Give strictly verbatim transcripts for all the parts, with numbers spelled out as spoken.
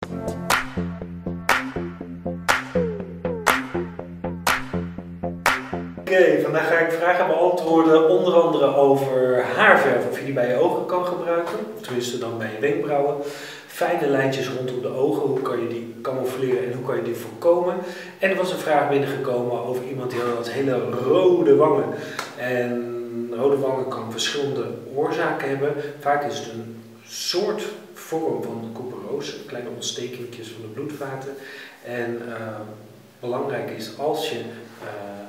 Oké, okay, vandaag ga ik vragen beantwoorden, onder andere over haarverf, of je die bij je ogen kan gebruiken, of tenminste dan bij je wenkbrauwen. Fijne lijntjes rondom de ogen, hoe kan je die camoufleren en hoe kan je die voorkomen. En er was een vraag binnengekomen over iemand die had hele rode wangen. En rode wangen kan verschillende oorzaken hebben. Vaak is het een soort vorm van couperose, kleine ontstekingjes van de bloedvaten. En uh, belangrijk is als je uh,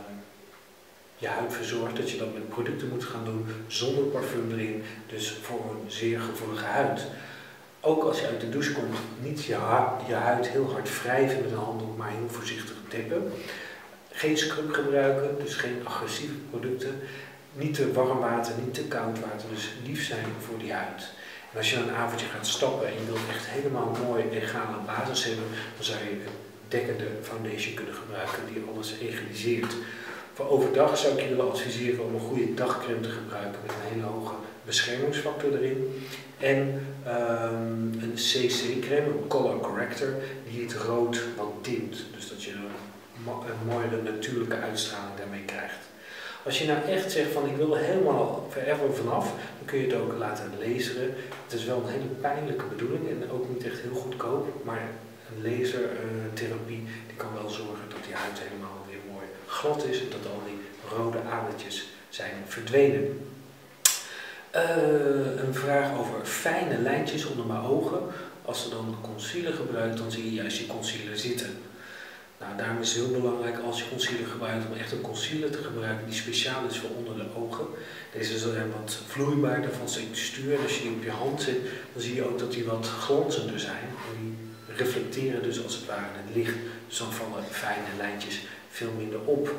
je huid verzorgt, dat je dat met producten moet gaan doen zonder parfum erin, dus voor een zeer gevoelige huid. Ook als je uit de douche komt, niet je, je huid heel hard wrijven met een handdoek, maar heel voorzichtig tippen. Geen scrub gebruiken, dus geen agressieve producten. Niet te warm water, niet te koud water, dus lief zijn voor die huid. En als je een avondje gaat stappen en je wilt echt helemaal mooi egale basis hebben, dan zou je een dekkende foundation kunnen gebruiken die alles egaliseert. Voor overdag zou ik je willen adviseren om een goede dagcreme te gebruiken met een hele hoge beschermingsfactor erin. En um, een C C-creme, een color corrector, die het rood wat tint. Dus dat je een, een mooiere natuurlijke uitstraling daarmee krijgt. Als je nou echt zegt van ik wil er helemaal forever vanaf, dan kun je het ook laten laseren. Het is wel een hele pijnlijke bedoeling en ook niet echt heel goedkoop, maar een lasertherapie uh, die kan wel zorgen dat die huid helemaal weer mooi glad is en dat al die rode adertjes zijn verdwenen. Uh, een vraag over fijne lijntjes onder mijn ogen. Als ze dan concealer gebruikt, dan zie je juist die concealer zitten. Nou, daarom is het heel belangrijk als je concealer gebruikt om echt een concealer te gebruiken die speciaal is voor onder de ogen. Deze is wat vloeibaarder van zijn textuur. En als je die op je hand zet, dan zie je ook dat die wat glanzender zijn. En die reflecteren dus als het ware het licht. Dus dan vallen fijne lijntjes veel minder op.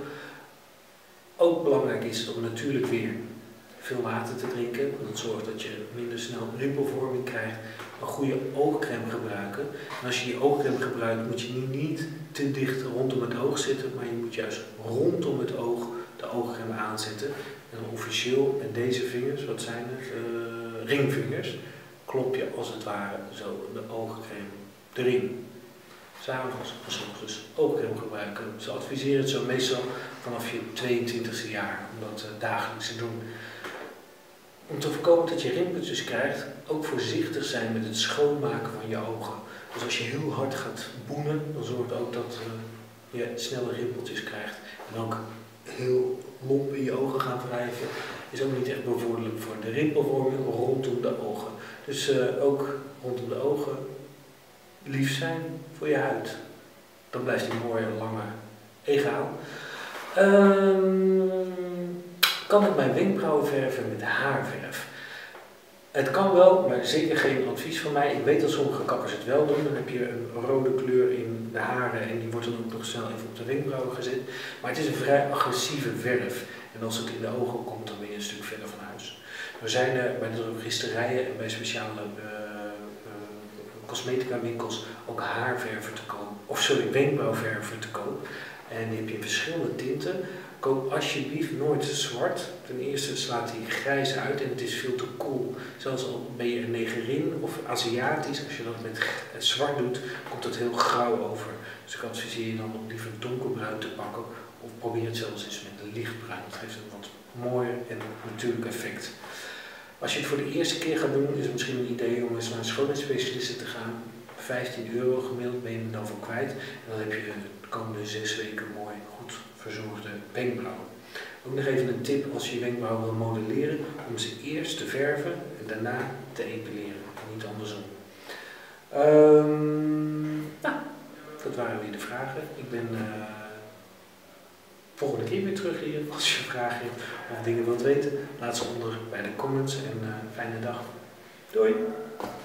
Ook belangrijk is het om natuurlijk weer veel water te drinken. Dat zorgt dat je minder snel rimpelvorming krijgt. Een goede oogcrème gebruiken. En als je die oogcrème gebruikt, moet je niet, niet te dicht rondom het oog zitten, maar je moet juist rondom het oog de oogcrème aanzetten. En dan officieel met deze vingers, wat zijn het? Uh, ringvingers, klop je als het ware zo de oogcrème erin. S'avonds en 's ochtends oogcrème gebruiken. Ze adviseren het zo meestal vanaf je tweeëntwintigste jaar om dat uh, dagelijks te doen. Om te voorkomen dat je rimpeltjes krijgt, ook voorzichtig zijn met het schoonmaken van je ogen. Dus als je heel hard gaat boenen, dan zorgt het ook dat uh, je snelle rimpeltjes krijgt. En ook heel lomp in je ogen gaan wrijven is ook niet echt bevorderlijk voor de rimpelvorming rondom de ogen. Dus uh, ook rondom de ogen lief zijn voor je huid. Dan blijft die mooie, lange, egaal. Um, Kan ik mijn wenkbrauwen verven met haarverf? Het kan wel, maar zeker geen advies van mij. Ik weet dat sommige kappers het wel doen. Dan heb je een rode kleur in de haren en die wordt dan ook nog snel even op de wenkbrauwen gezet. Maar het is een vrij agressieve verf. En als het in de ogen komt, dan ben je een stuk verder van huis. Er zijn er bij de drogisterijen en bij speciale uh, uh, cosmetica winkels ook haarverven te koop. Of sorry, wenkbrauwverven te koop. En die heb je in verschillende tinten. Koop alsjeblieft nooit zwart. Ten eerste slaat hij grijs uit en het is veel te koel. Zelfs al ben je een negerin of Aziatisch, als je dat met zwart doet, komt het heel grauw over. Dus ik adviseer je dan om liever donkerbruin te pakken of probeer het zelfs eens met een lichtbruin. Dat geeft een wat mooier en natuurlijk effect. Als je het voor de eerste keer gaat doen, is het misschien een idee om eens naar een schoonheidsspecialist te gaan. vijftien euro gemiddeld ben je er dan voor kwijt. En dan heb je de komende zes weken mooi goed verzorgde wenkbrauwen. Ook nog even een tip als je je wenkbrauwen wil modelleren, om ze eerst te verven en daarna te epileren, niet andersom. Um, nou, dat waren weer de vragen. Ik ben uh, volgende keer weer terug hier. Als je vragen hebt of dingen wilt weten, laat ze onder bij de comments en uh, fijne dag. Doei!